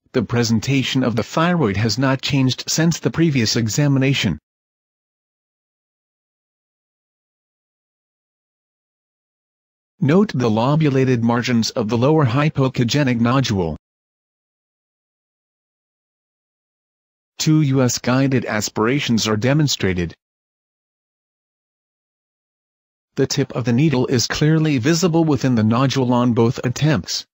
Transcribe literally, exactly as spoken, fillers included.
The presentation of the thyroid has not changed since the previous examination. Note the lobulated margins of the lower hypoechogenic nodule. Two U S guided aspirations are demonstrated. The tip of the needle is clearly visible within the nodule on both attempts.